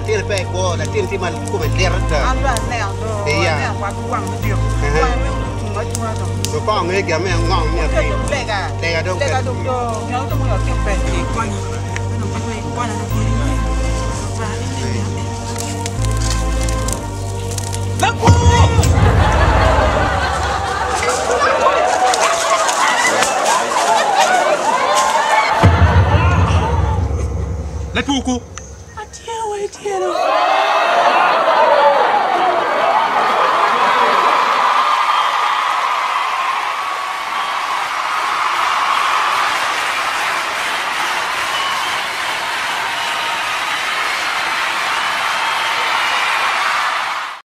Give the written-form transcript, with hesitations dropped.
tiên về của là tiên thì mình cũng phải liệt rất ăn là nẻo rồi nẻo quá quăng điều quăng mới chua rồi rồi có người kia mẹ ngon như thế đây là đâu đây là đúng rồi nhớ tôi muốn ở tiêu về thì quăng Let's go!